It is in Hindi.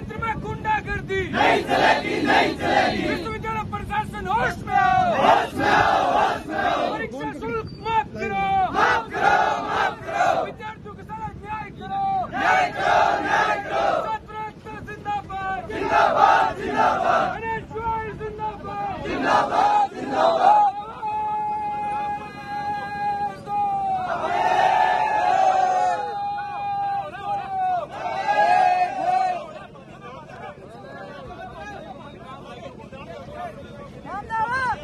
क्षेत्र में गुंडागर्दी नहीं चलेगी, नहीं चलेगी। विश्वविद्यालय प्रशासन होश में आओ, होश में आओ, होश में आओ।